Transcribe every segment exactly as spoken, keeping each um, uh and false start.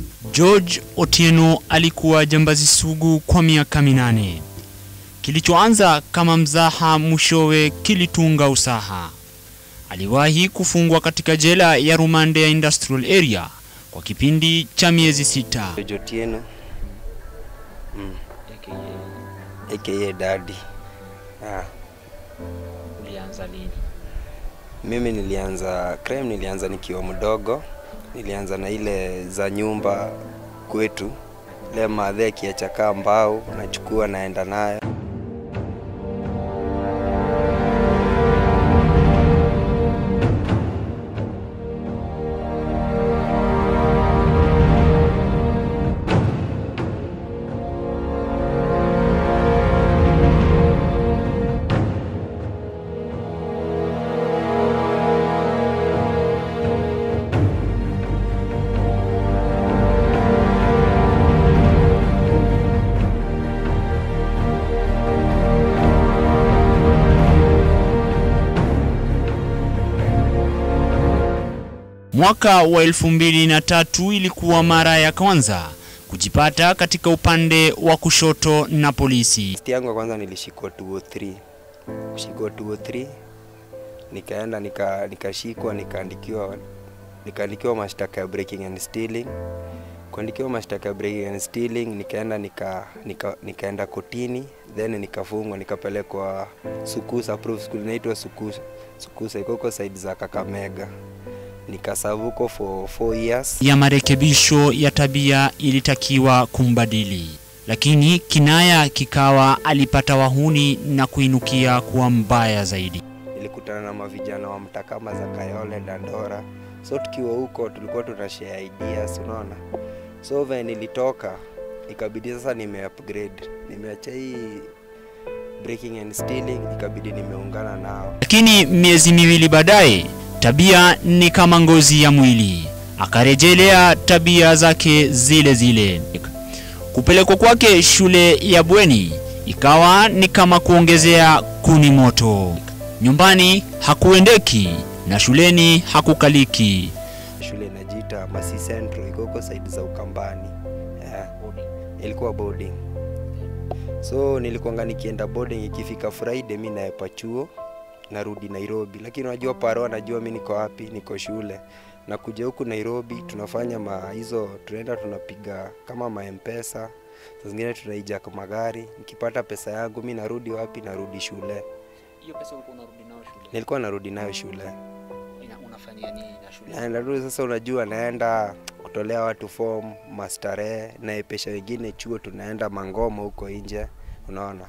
George Otieno alikuwa jambazi sugu kwa miaka minane. Kilichoanza kama mzaha mwishowe kilitunga usaha. Aliwahi kufungwa katika jela ya rumande ya Industrial Area kwa kipindi cha miezi sita. George Otieno. Mm. A K A Daddy. Ah. Ulianza lini? Mimi nilianza crime nilianza nikiwa mdogo. Nilianza na ile za nyumba kwetu. Ile madhe kiachakaa mbao nachukua naenda nayo. Mwaka wa elfu mbili na tatu ilikuwa mara ya kwanza kujipata katika upande wa kushoto na polisi. Siku yangu kwanza nilishikwa two oh three. Kushikwa two oh three nikaenda nika nikashikwa nikaandikiwa nikaandikiwa mashtaka ya breaking and stealing. Kuandikiwa mashtaka ya breaking and stealing nikaenda nika, nika nikaenda kotini, then nikafungwa nikapelekwa Sukusa proof school inaitwa Sukusa. Sukusa iko kwa side za Kakamega. Nikasavuko for four years. Ya marekebisho ya tabia ilitakiwa kumbadili, lakini kinaya kikawa alipata wahuni na kuinukia kuwa mbaya zaidi. Nilikutana na mavijana wa mtaa kama za Kayole, Dandora. So tukiwa huko tulikuwa tunashare ideas, unaona. So when nilitoka ikabidi sasa nime-upgrade. Nimeacha hii breaking and stealing, ikabidi nimeungana nao. Lakini miezi miwili baadaye tabia ni kama ngozi ya mwili. Akarejelea tabia zake zile zile. Kupelekwa kwake shule ya bweni ikawa ni kama kuongezea kuni moto. Nyumbani hakuendeki na shuleni hakukaliki. Shule inajiita Masi Central, iko kwa side za Ukambani. Yeah. Ilikuwa boarding. So nilikuwa nikienda boarding, ikifika Friday mimi naepa chuo narudi Nairobi, lakini unajua paro anajua mimi niko wapi, niko shule. Na kuja huku Nairobi tunafanya ma hizo tunaenda tunapiga kama ma M-Pesa. Saa zingine tunaija kwa magari, nikipata pesa yangu mimi narudi wapi, narudi shule. Hiyo pesa ulikuwa unarudi nayo shule? Nilikuwa narudi nayo shule. Ina unafanyia nini na shule? Na narudi sasa, unajua naenda kutolea watu form, mastare na epesha wengine chuo, tunaenda mangoma huko nje, unaona.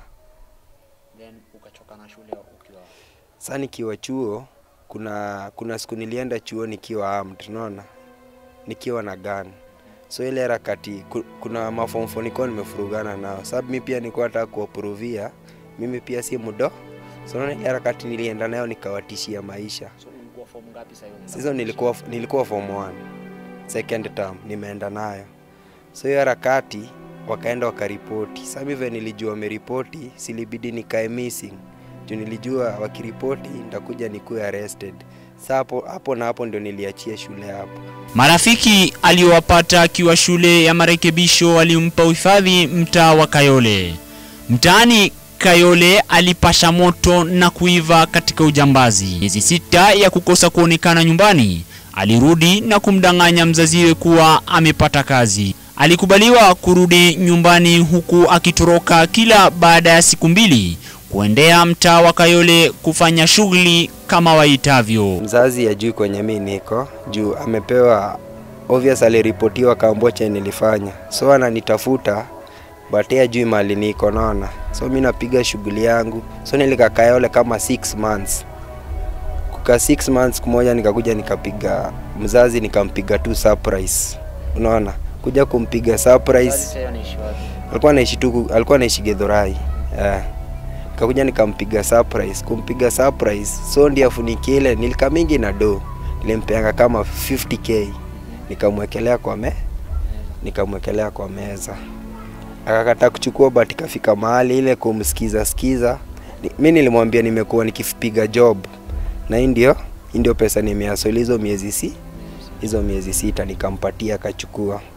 Then ukachoka na shule ukiwa. Sasa nikiwa chuo kuna kuna siku nilienda chuo nikiwa armed, unaona. Nikiwa na gun. So ile harakati kuna maform four nilikuwa nimefurugana nao. Sababu mimi pia nilikuwa nataka kuwaprovia mimi pia si mudo. So ile harakati nilienda nayo nikawatishia maisha. So ulikuwa form ngapi sasa hiyo? Sasa nilikuwa nilikuwa form one. Second term nimeenda nayo. So hiyo harakati wakaenda wakaripoti. Sasa mimi nilijua wameripoti, silibidi nikae missing. Juu nilijua wakiripoti nitakuja nikuwe arrested. Sasa hapo hapo na hapo ndio niliachia shule hapo. Marafiki aliowapata akiwa shule ya marekebisho walimpa uhifadhi mtaa wa Kayole. Mtaani Kayole alipasha moto na kuiva katika ujambazi. Miezi sita ya kukosa kuonekana nyumbani, alirudi na kumdanganya mzaziwe kuwa amepata kazi. Alikubaliwa kurudi nyumbani huku akitoroka kila baada ya siku mbili kuendea mtaa wa Kayole kufanya shughuli kama waitavyo. Mzazi ajui kwenye mimi niko, juu amepewa obvious aliripotiwa kamboche nilifanya. So ananitafuta but yeye ajui mali niko, naona. So mimi napiga shughuli yangu. So nilika Kayole kama six months. Kuka six months kumoja nikakuja nikapiga mzazi nikampiga tu surprise. Unaona? Kuja kumpiga surprise. Alikuwa anaishi tu alikuwa anaishi Githurai. Eh. Kakuja nikampiga surprise, kumpiga surprise. So ndio afunikie ile nilika mingi na do. Nilimpeanga kama fifty K. Nikamwekelea kwa me nikamwekelea kwa meza. Akakataa kuchukua but kafika mahali ile kumsikiza sikiza. Mimi nilimwambia nimekuwa nikipiga job. Na ndio ndio pesa nimeasolizo miezi si hizo miezi sita nikampatia akachukua.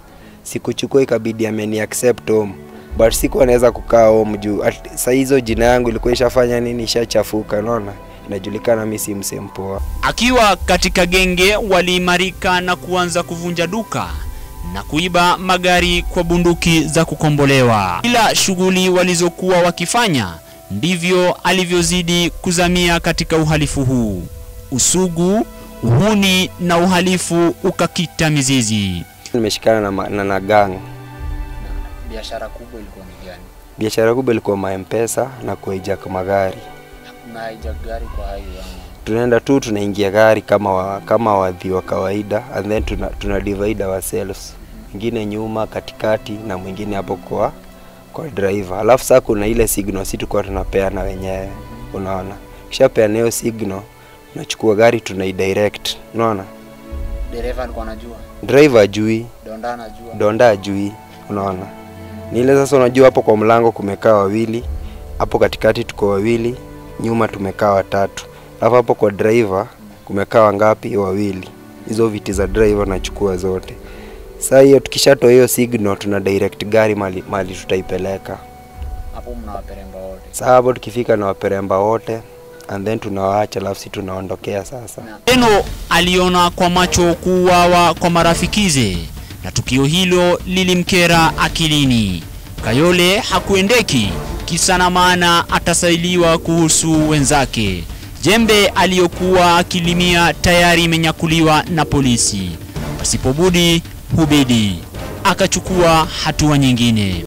Sikuchukua, ikabidi ameni accept home. But siku anaweza kukaa home juu saa hizo jina yangu ilikuwa ishafanya nini, ishachafuka, unaona? Inajulikana mimi si msempoa. Akiwa katika genge waliimarika na kuanza kuvunja duka na kuiba magari kwa bunduki za kukombolewa. Kila shughuli walizokuwa wakifanya ndivyo alivyozidi kuzamia katika uhalifu huu. Usugu, uhuni na uhalifu ukakita mizizi. Nimeshikana na, na, na gang. Biashara kubwa ilikuwa ni gani? Biashara kubwa ilikuwa ma-M-Pesa na kuhijack magari. Na hijack gari kwa hayo yani. Tunaenda tu tunaingia gari kama wa, kama wadhi wa kawaida, and then tuna, tuna divide ourselves. Mwingine nyuma, katikati na mwingine hapo kwa kwa driver. Alafu sasa kuna ile signal sisi tulikuwa tunapeana wenyewe, unaona? Kisha peana hiyo signal, tunachukua gari tunaidirect, unaona? Dereva alikuwa anajua? Driver ajui. Donda anajua? Donda ajui, unaona? Ni ile sasa unajua hapo kwa mlango kumekaa wawili, hapo katikati tuko wawili, nyuma tumekaa watatu. Alafu hapo kwa driver kumekaa wangapi? Wawili. Hizo viti za driver nachukua zote. Sasa hiyo tukishatoa hiyo signal tuna direct gari mali, mali tutaipeleka. Hapo mnawaperemba wote. Sasa hapo tukifika na waperemba wote and then tunawaacha, alafu sisi tunaondokea sasa. Eno aliona kwa macho kuuawa kwa marafikize na tukio hilo lilimkera akilini. Kayole hakuendeki kisa na maana atasailiwa kuhusu wenzake. Jembe aliyokuwa akilimia tayari imenyakuliwa na polisi. Pasipobudi hubidi, akachukua hatua nyingine.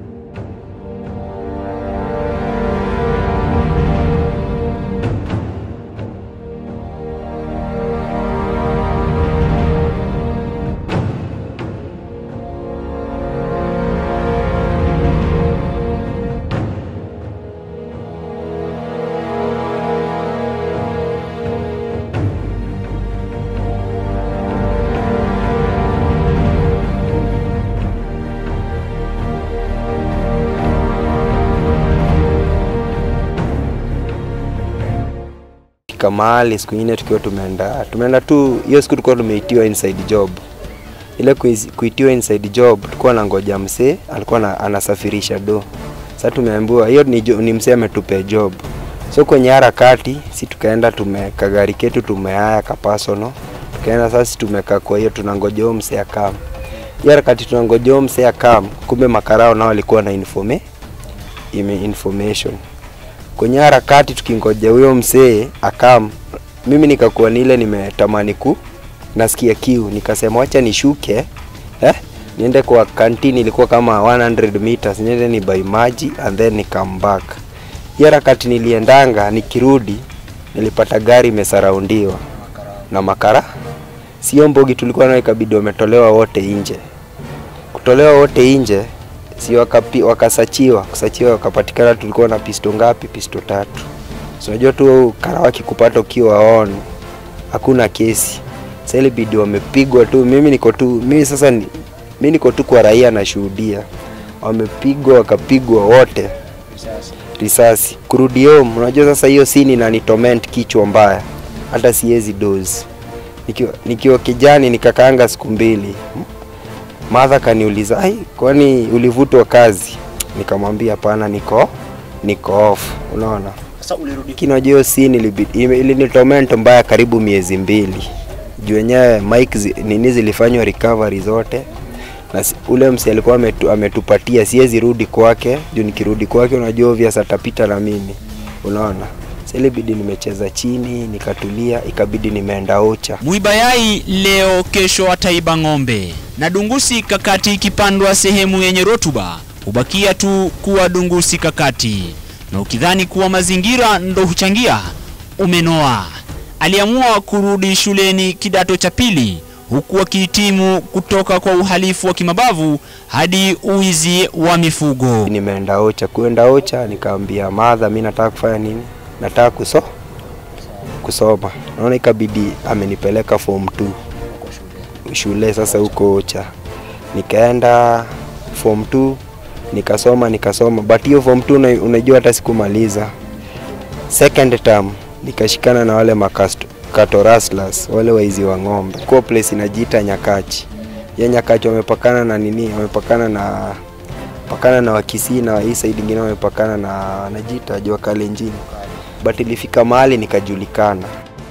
Kamali siku nyingine tukiwa tumeenda tumeenda tu, hiyo siku tulikuwa tumeitiwa inside job. Ile kuitiwa inside job tulikuwa na ngoja msee alikuwa na, anasafirisha do. Sasa tumeambiwa hiyo ni, ni msee ametupe job. So kwenye harakati si tukaenda tumeka gari ketu tumeaya ka personal. Tukaenda sasa tumekaa kwa hiyo tunangoja huyo msee akam. Hiyo harakati tunangoja huyo msee akam, kumbe makarao nao walikuwa na informe ime information. Kwenye harakati tukingoja huyo msee akam, mimi nikakuwa nile nimetamani ku nasikia kiu, nikasema acha nishuke eh niende kwa canteen, ilikuwa kama one hundred meters, niende ni buy maji and then ni come back. Hiyo harakati niliendanga, nikirudi nilipata gari imesaraundiwa na makara. Sio mbogi tulikuwa nayo, ikabidi wametolewa wote nje. Kutolewa wote nje si wakapi wakasachiwa, kusachiwa wakapatikana tulikuwa na pisto ngapi? Pisto tatu. So unajua tu karawaki kupata ukiwa on hakuna kesi. Sasa ile bidii wamepigwa tu, mimi niko tu mimi sasa ni, mimi niko tu kwa raia na shuhudia. Wamepigwa wakapigwa wote risasi. Risasi. Kurudi home, unajua sasa hiyo scene na ni torment kichwa mbaya. Hata siwezi doze. Nikiwa nikiwa kijani nikakaanga siku mbili. Mother kaniuliza, "Ai, kwani ulivutwa kazi?" Nikamwambia hapana, niko niko off, unaona? Sasa ulirudi kinajio scene ilibidi ili ni torment mbaya karibu miezi mbili. Juu wenyewe Mike zi, nini zilifanywa recovery zote. Na ule msi alikuwa ametu, ametupatia siwezi rudi kwake, juu nikirudi kwake unajua obvious atapita na mimi. Unaona? Sasa ilibidi nimecheza chini, nikatulia, ikabidi nimeenda ocha. Muibayai leo kesho ataiba ng'ombe. Na dungusi kakati ikipandwa sehemu yenye rotuba, hubakia tu kuwa dungusi kakati. Na ukidhani kuwa mazingira ndo huchangia, umenoa. Aliamua kurudi shuleni kidato cha pili, huku akihitimu kutoka kwa uhalifu wa kimabavu hadi uizi wa mifugo. Nimeenda ocha, kuenda ocha nikaambia mother mimi nataka kufanya nini? Nataka kuso kusoma. Naona ikabidi amenipeleka form two shule sasa huko ocha. Nikaenda form two nikasoma nikasoma but hiyo form two unajua hata sikumaliza. Second term nikashikana na wale makasto kato rustlers, wale waizi wa ng'ombe. Kwa place inajiita Nyakachi. Yenye kacho wamepakana na nini, wamepakana na pakana na Wakisii na hii side nyingine wamepakana na najita jua Kalenjin. But ilifika mahali nikajulikana.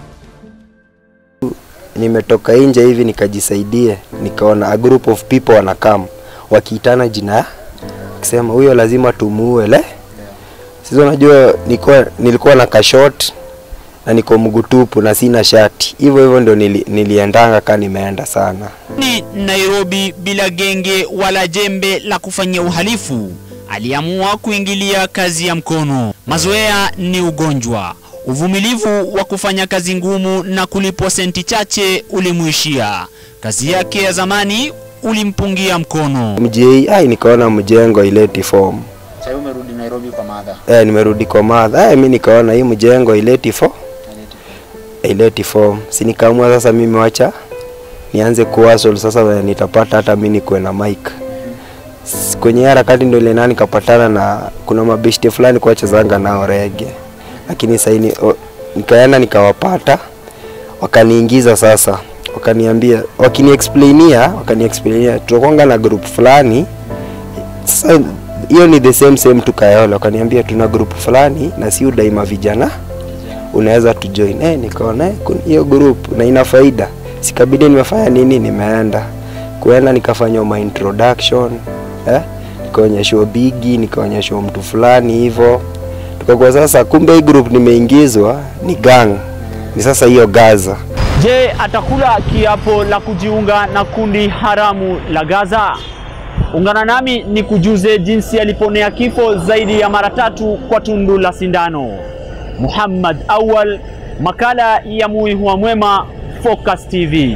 Nimetoka nje hivi nikajisaidie, nikaona a group of people wanakam wakiitana jina, akisema huyo lazima tumuue le. Sisi unajua nilikuwa nilikuwa na kashot na niko mgutupu na sina shati. Hivyo hivyo ndio nili, niliendanga kama nimeenda sana. Ni Nairobi bila genge wala jembe la kufanyia uhalifu, aliamua kuingilia kazi ya mkono. Mazoea ni ugonjwa. Uvumilivu wa kufanya kazi ngumu na kulipwa senti chache ulimuishia. Kazi yake ya zamani ulimpungia mkono. Mjei, ai nikaona mjengo ileti form. Sasa umerudi Nairobi kwa madha? Eh, nimerudi kwa madha. Eh, mimi nikaona hii mjengo ileti form. Ileti form. Si nikaamua sasa mimi wacha nianze kuhustle sasa nitapata hata mimi nikuwe na mic. Kwenye harakati ndio ile nani kapatana na kuna mabeshte fulani kwa chezanga nao reggae. Lakini sasa ni nikaenda nikawapata, wakaniingiza sasa, wakaniambia, wakini explainia, wakani explainia tunakonga na group fulani. Sasa hiyo ni the same same tu Kayole, wakaniambia tuna group fulani na si udaima vijana unaweza tu join. Eh, nikaona hiyo group na ina faida. Sikabidi nimefanya nini, nimeenda kuenda nikafanya my introduction, eh nikaonyeshwa bigi, nikaonyeshwa mtu fulani hivyo. Tukakuwa sasa kumbe hii group nimeingizwa ni gang. Ni sasa hiyo Gaza. Je, atakula kiapo la kujiunga na kundi haramu la Gaza? Ungana nami ni kujuze jinsi aliponea kifo zaidi ya mara tatu kwa tundu la sindano. Muhammad Awal, makala ya huwa mwema, Focus T V.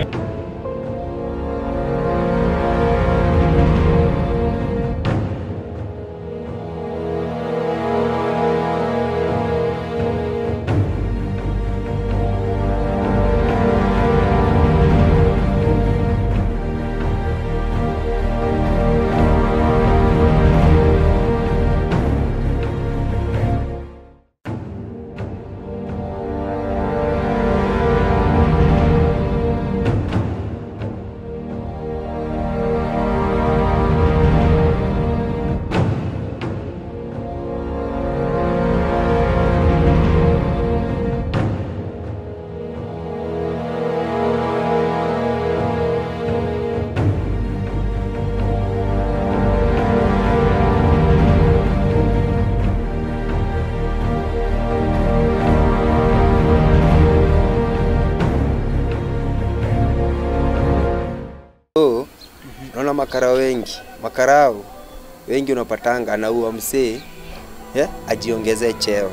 Naona makara wengi, makarao wengi unapatanga anaua msee, yeah, ajiongezee cheo.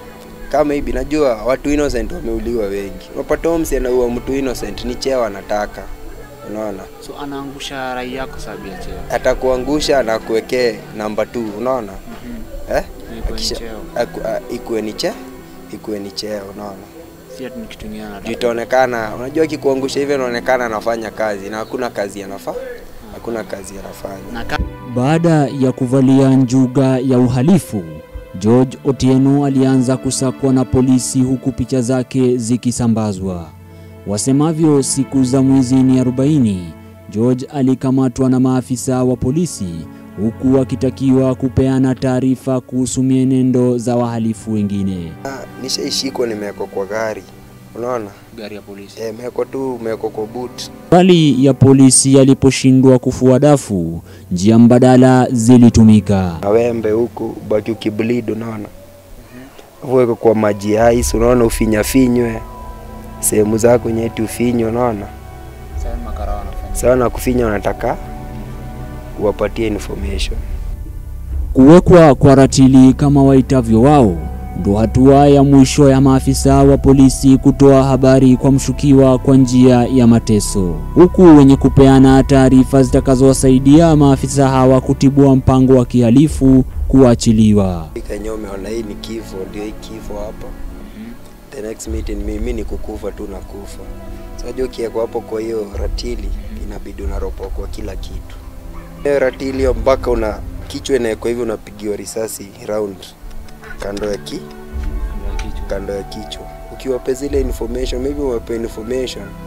Kama hivi najua watu innocent wameuliwa wengi. Unapata msee anaua mtu innocent ni cheo anataka. Unaona? So anaangusha rai yako sababu ya cheo. Atakuangusha na kuwekea namba two, unaona? Mhm. Eh? Akisha ikuwe ni cheo, ikuwe ni cheo, unaona? Si ati nikitumia na itaonekana, unajua kikuangusha hivi inaonekana anafanya kazi na hakuna kazi anafanya. Hakuna kazi anafanya. Baada ya kuvalia njuga ya uhalifu, George Otieno alianza kusakwa na polisi huku picha zake zikisambazwa. Wasemavyo siku za mwezi ni arobaini, George alikamatwa na maafisa wa polisi huku akitakiwa kupeana taarifa kuhusu mienendo za wahalifu wengine. Nishaishikwa nimewekwa kwa gari. Unaona? Gari ya polisi. Eh, meko tu, meko kwa boot. Bali ya polisi yaliposhindwa kufua dafu, njia mbadala zilitumika. Na wembe huku baki ukibleed, unaona? Mhm. Uweke kwa maji ice, unaona, ufinya finywe. Sehemu zako nyeti ufinywe, unaona? Sasa makara wanafanya. Sawa na kufinya wanataka kuwapatia information. Kuwekwa kwa ratili kama waitavyo wao ndo hatua ya mwisho ya maafisa wa polisi kutoa habari kwa mshukiwa kwa njia ya mateso, huku wenye kupeana taarifa zitakazowasaidia maafisa hawa kutibua mpango wa kihalifu kuachiliwa. Kanyome ona hii ni kifo, ndio hii kifo hapa. The next meeting mimi ni kukufa tu na kufa. Unajua kiako hapo kwa hiyo ratili inabidi unaropo kwa kila kitu. Hiyo ratili mpaka una kichwa na kwa hivyo unapigiwa risasi round kando ya ki kando ya kichwa. Ukiwape zile information, maybe uwape information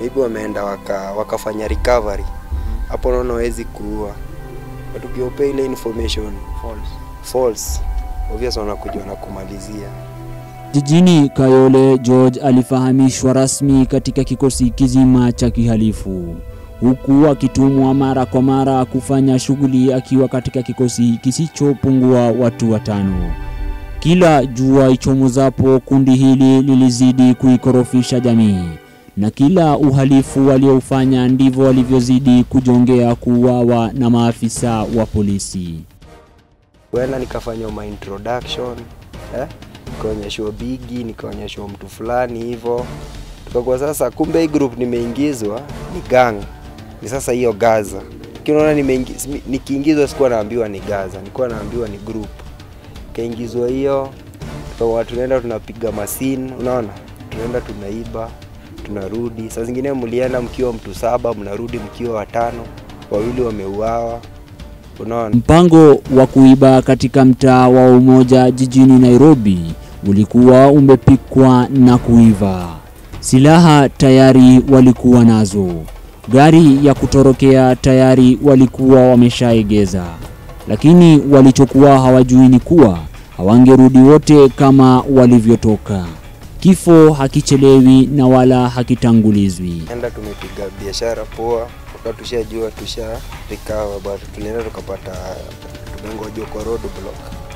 maybe wameenda waka, wakafanya recovery. Hapo naona hawezi kuua. But ukiopea ile information false, false obvious wanakuja na kumalizia. Jijini Kayole, George alifahamishwa rasmi katika kikosi kizima cha kihalifu, huku akitumwa mara kwa mara kufanya shughuli akiwa katika kikosi kisichopungua watu watano. Kila jua ichomozapo, kundi hili lilizidi kuikorofisha jamii, na kila uhalifu waliofanya ndivyo walivyozidi kujongea kuuawa na maafisa wa polisi. Wena nikafanya my introduction, eh? Nikaonyeshwa bigi, nikaonyeshwa mtu fulani hivyo. Tukakuwa sasa kumbe hii group nimeingizwa ni gang. Ni sasa hiyo Gaza. Kinaona nimeingizwa, nikiingizwa sikuwa naambiwa ni Gaza, nilikuwa naambiwa ni group. Kaingizwa hiyo, tukawa tunaenda tunapiga masini, unaona? Tunaenda tunaiba, tunarudi. Saa zingine mlienda mkiwa mtu saba, mnarudi mkiwa watano, wawili wameuawa. Unaona? Mpango wa kuiba katika mtaa wa Umoja jijini Nairobi ulikuwa umepikwa na kuiva. Silaha tayari walikuwa nazo. Gari ya kutorokea tayari walikuwa wameshaegeza. Lakini walichokuwa hawajui ni kuwa hawangerudi wote kama walivyotoka. Kifo hakichelewi na wala hakitangulizwi. Enda tumepiga biashara poa, wakati tushajua tusha recover, but tulienda tukapata tumengoja kwa road block.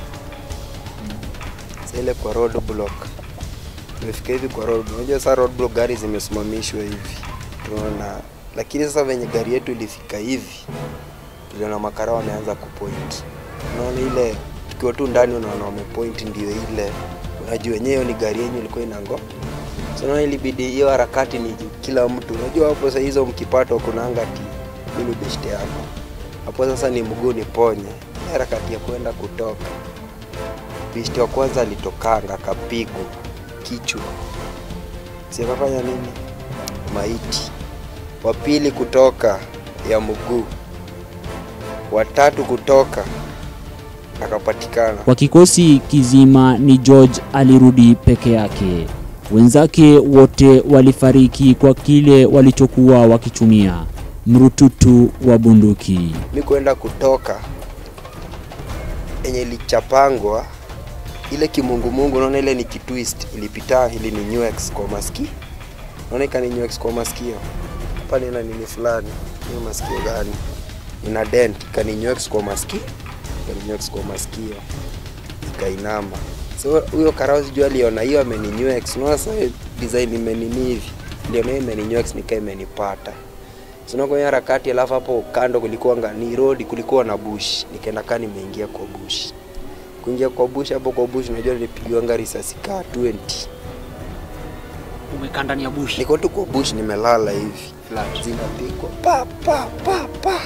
Sasa ile kwa road block tumefika hivi kwa road, unajua sasa road block gari zimesimamishwa hivi. Tunaona lakini sasa venye gari yetu ilifika hivi, tuliona makara wameanza kupoint. Unaona ile tukiwa tu ndani unaona wamepoint ndio ile. Unajua wenyewe ni gari yenyewe ilikuwa inango. So na ilibidi hiyo harakati ni kila mtu. Unajua hapo sasa hizo mkipato kuna angati mimi beshte yako. Hapo sasa ni mguu ni ponye. Harakati ya kwenda kutoka. Beshte wa kwanza alitokanga akapigwa kichwa. Si akafanya nini? Maiti. Wa pili kutoka ya mguu. Watatu kutoka akapatikana. Kwa kikosi kizima ni George alirudi peke yake. Wenzake wote walifariki kwa kile walichokuwa wakitumia, mrututu wa bunduki. Mimi kwenda kutoka enye lichapangwa ile kimungumungu, unaona ile ni kitwist ilipita, ili ni new X kwa masikio. Unaona kani new X kwa masikio. Pale ina nini fulani, hiyo masikio gani? Ina dent, kani new X kwa masikio. Kani new X kwa masikio. Ikainama. So huyo karauzi jua aliona hiyo ameninywa X. Unaona sasa design imenini hivi. Ndio na imeninywa X nikaa imenipata. So na kwa harakati alafu hapo kando kulikuwa ngani road, kulikuwa na bush. Nikaenda kani nimeingia kwa bush. Kuingia kwa bush hapo kwa bush unajua nilipigwa ngari risasi ka twenty. Umekaa ndani ya bush? Niko tu kwa bush nimelala hivi. Flat zinapigwa pa pa pa pa.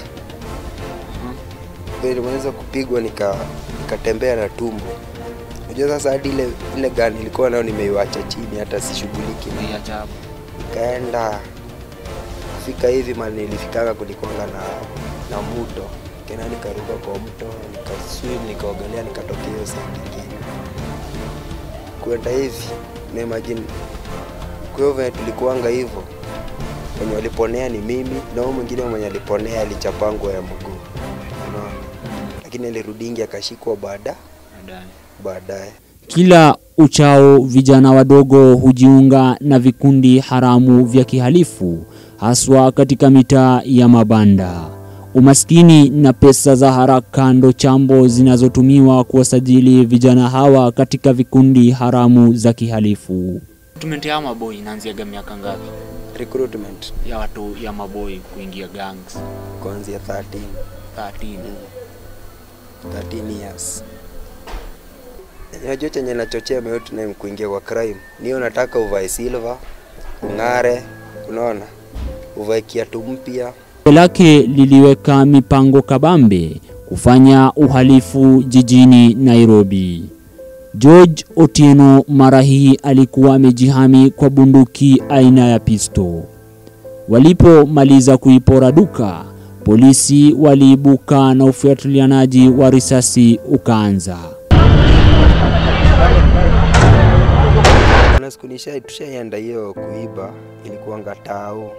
Ndio nimeanza kupigwa nika nikatembea na tumbo. Unajua sasa hadi ile ile gani nilikuwa nayo nimeiacha chini hata sishughuliki na ajabu. Nikaenda kufika hivi mali nilifikanga kulikuwa na na mto. Kena nikaruka kwa mto, nikaswim, nikaogelea, nikatokea hiyo sehemu nyingine. Kwenda hivi, na imagine kwa hivyo tulikuanga hivyo. Mwenye waliponea ni mimi, na huyo mwingine mwenye aliponea alichapangwa ya mguu. Unaona? Lakini alirudingi akashikwa baada baadaye. Kila uchao vijana wadogo hujiunga na vikundi haramu vya kihalifu, haswa katika mitaa ya mabanda. Umaskini na pesa za haraka ndo chambo zinazotumiwa kuwasajili vijana hawa katika vikundi haramu za kihalifu. Recruitment ya maboy inaanzia miaka ngapi? Recruitment ya watu ya maboy kuingia gangs kuanzia thirteen. thirteen. thirteen years. Unajua chenye nachochea mimi yote na kuingia kwa crime. Niyo nataka uvae silver, ungare, unaona? Uvae kiatu mpya. Lake liliweka mipango kabambe kufanya uhalifu jijini Nairobi. George Otieno mara hii alikuwa amejihami kwa bunduki aina ya pisto. Walipomaliza kuipora duka, polisi waliibuka na ufuatilianaji wa risasi ukaanza. Na siku nisha tushaenda hiyo kuiba, ilikuwa ngatao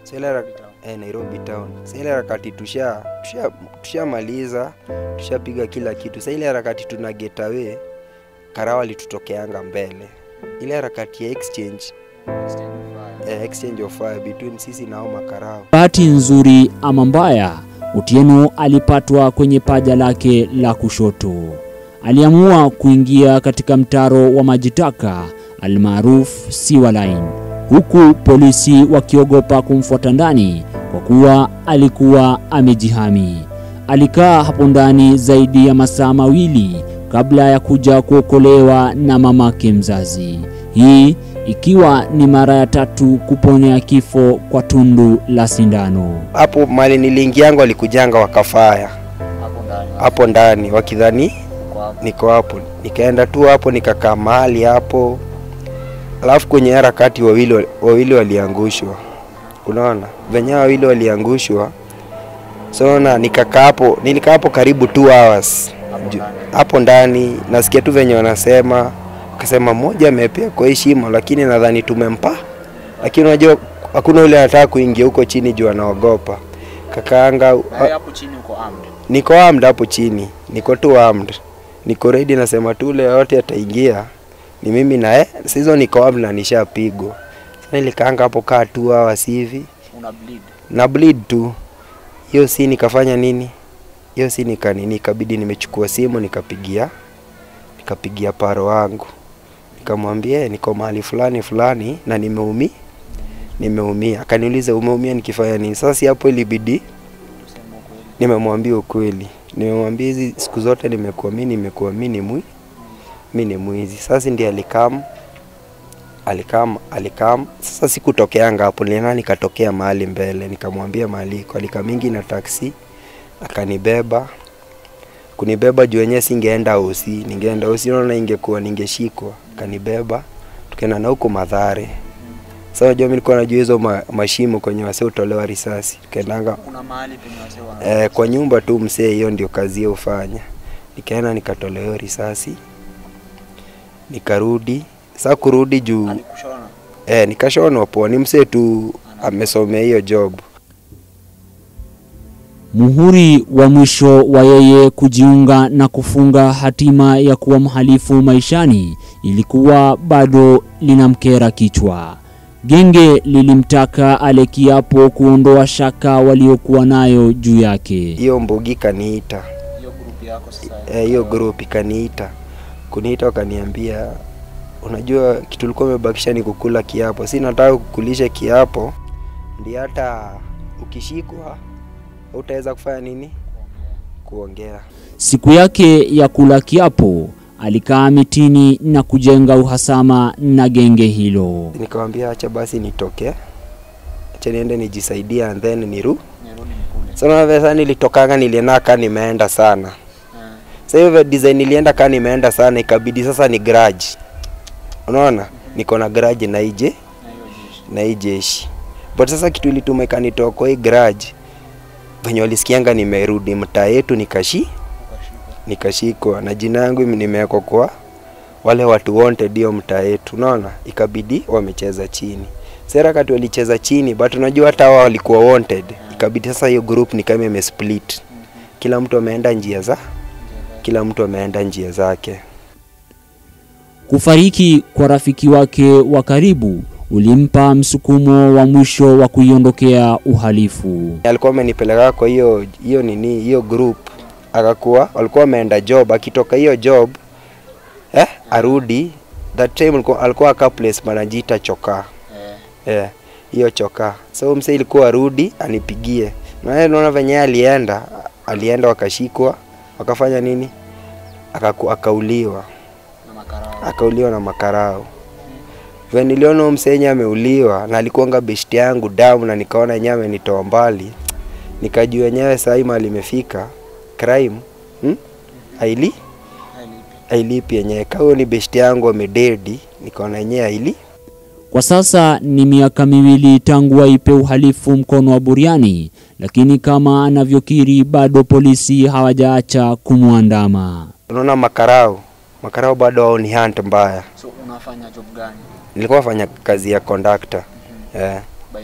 Sasa eh, Nairobi town. Sasa ile harakati tusha tusha tushamaliza, tushapiga kila kitu. Sasa ile harakati tuna get away, karao alitutokeanga mbele. Ile harakati ya exchange exchange of fire, eh, exchange of fire between sisi na hao makarao. Bahati nzuri ama mbaya, Otieno alipatwa kwenye paja lake la kushoto. Aliamua kuingia katika mtaro wa majitaka almaarufu Sewer Line, huku polisi wakiogopa kumfuata ndani kwa kuwa alikuwa amejihami. Alikaa hapo ndani zaidi ya masaa mawili kabla ya kuja kuokolewa na mamake mzazi. Hii ikiwa ni mara ya tatu kuponea kifo kwa tundu la sindano. Hapo mali niliingiango alikujanga wakafaya hapo ndani, hapo ndani wakidhani niko hapo. Nikaenda tu hapo nikakaa mahali hapo. Alafu kwenye harakati wawili wawili waliangushwa. Unaona? Venye wawili waliangushwa. So na nikakaa hapo, nilikaa hapo karibu two hours. Hapo ndani nasikia tu venye wanasema, akasema mmoja amepea kwa heshima lakini nadhani tumempa. Lakini unajua hakuna yule anataka kuingia huko chini juu anaogopa. Kakaanga hapo chini uko armed. Niko armed hapo chini. Niko tu armed. Niko ready, nasema tu yule yote ataingia ni mimi na eh sizo niko armed na nishapigwa. Sasa nilikaanga hapo kaa two hours hivi. Una bleed. Na bleed tu. Hiyo si nikafanya nini? Hiyo si nikanini, ikabidi nimechukua simu nikapigia nikapigia paro wangu. Nikamwambia niko mahali fulani fulani na nimeumia. Nimeumia. Akaniuliza umeumia nikifanya nini? Sasa si hapo ilibidi nimemwambia ukweli. Nimemwambia hizi siku zote nimekuamini, nimekuamini mwi. Mimi ni mwizi. Sasa ndiye alikam alikam alikam sasa sikutokeanga hapo, niliona nikatokea mahali mbele, nikamwambia mahali iko, alikamingi na taxi akanibeba. Kunibeba juu yenyewe singeenda hosi, ningeenda hosi naona ingekuwa ningeshikwa. Akanibeba tukaenda na huko Madhare. Sasa unajua mimi nilikuwa najua hizo ma, mashimo kwenye wase utolewa risasi. Tukaendanga kuna mahali penye wase wana eh, kwa nyumba tu msee, hiyo ndio kazi yake ufanya. Nikaenda nikatolewa risasi. Nikarudi. Sasa kurudi juu alikushona. Eh, nikashona hapo, ni msee tu amesomea hiyo job. Muhuri wa mwisho wa yeye kujiunga na kufunga hatima ya kuwa mhalifu maishani ilikuwa bado linamkera kichwa. Genge lilimtaka ale kiapo kuondoa shaka waliokuwa nayo juu yake. Hiyo mbogi kaniita. Hiyo group yako sasa. Eh, hiyo group kaniita. Kuniita wakaniambia unajua kitu ulikuwa umebakisha ni kukula kiapo. Si nataka kukulisha kiapo. Ndio hata ukishikwa utaweza kufanya nini? Kuongea. Siku yake ya kula kiapo alikaa mitini na kujenga uhasama na genge hilo. Nikamwambia acha basi nitoke. Acha niende nijisaidie and then niru. Sasa sasa nilitokanga nilienda kama nimeenda sana. Sasa hiyo design nilienda kama nimeenda sana, ikabidi sasa ni garage. Unaona? Niko na garage na ije na ijeshi. But sasa kitu ilitumeka nitoka kwa hii garage. Venye walisikianga nimerudi mtaa yetu nikashi nikashikwa na jina yangu nimewekwa kwa wale watu wanted hiyo mtaa yetu. Unaona? Ikabidi wamecheza chini. Sera kati walicheza chini, but unajua hata wao walikuwa wanted. Ikabidi sasa hiyo group ni kama imesplit. Kila mtu ameenda njia za kila mtu ameenda njia zake. Kufariki kwa rafiki wake wa karibu ulimpa msukumo wa mwisho wa kuiondokea uhalifu. Alikuwa amenipeleka kwa hiyo hiyo nini hiyo group, akakuwa walikuwa wameenda job, akitoka hiyo job eh arudi. That time alikuwa alikuwa aka place manajiita choka eh yeah, hiyo choka. So msee ilikuwa arudi anipigie, na yeye unaona venye alienda alienda wakashikwa, wakafanya nini, akaku akauliwa na makarao akauliwa na makarao. When niliona msenya ameuliwa na alikuanga besti yangu damu, na nikaona nyama nitoa mbali, nikajua nyewe sasa hii mali imefika crime hmm? aili ailipi yenyewe kao ni besti yangu amededi, nikaona yenyewe aili. Kwa sasa ni miaka miwili tangu waipe uhalifu mkono wa buriani, lakini kama anavyokiri bado polisi hawajaacha kumwandama. Unaona makarao makarao bado wao ni hunt mbaya. So unafanya job gani? Nilikuwa nafanya kazi ya conductor. Mm -hmm. Yeah. By then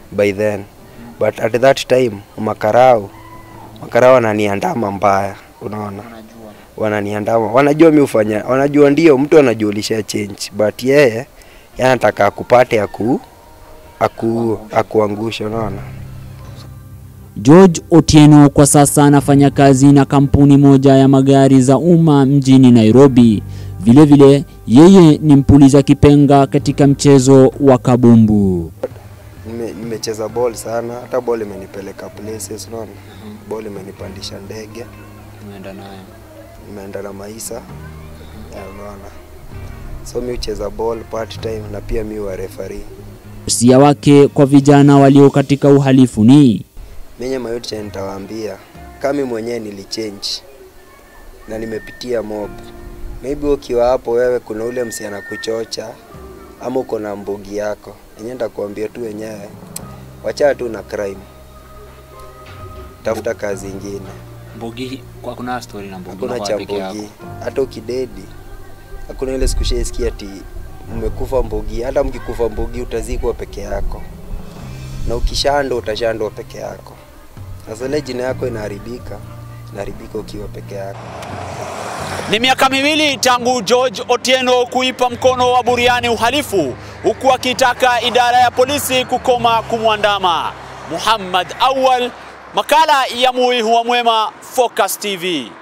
by then, but at that time makarao makarao wananiandama mbaya, unaona, wananiandama, wanajua mimi ufanya, wanajua ndio mtu anajulisha change, but yeye yanataka akupate aku aku akuangusha, unaona. George Otieno kwa sasa anafanya kazi na kampuni moja ya magari za umma mjini Nairobi. Vile vile yeye ni mpuliza kipenga katika mchezo wa kabumbu. Nime, nimecheza ball sana, hata ball imenipeleka places, unaona. Mm -hmm. Ball imenipandisha ndege, nimeenda nayo. Nimeenda na maisha. Mm -hmm. Unaona. So mimi ucheza ball part time na pia mimi wa referee. Usia wake kwa vijana walio katika uhalifu ni mimi mayote nitawaambia kama mwenyewe nilichange na nimepitia mob. Maybe ukiwa hapo wewe kuna ule msichana kuchocha ama uko na mbogi yako, yenyewe nitakwambia tu wenyewe wacha tu na crime, tafuta kazi nyingine. Mbogi kwa kuna story na mbogi kuna cha mbogi, hata ukidedi hakuna ile sikushaisikia ati umekufa mbogi. Hata mkikufa mbogi utazikwa peke yako, na ukishando utashandwa peke yako. Sasa ile jina yako inaharibika, inaharibika ukiwa peke yako. Ni miaka miwili tangu George Otieno kuipa mkono wa buriani uhalifu, huku akitaka idara ya polisi kukoma kumwandama. Muhammad Awal, makala ya Huwa Mwema, Focus T V.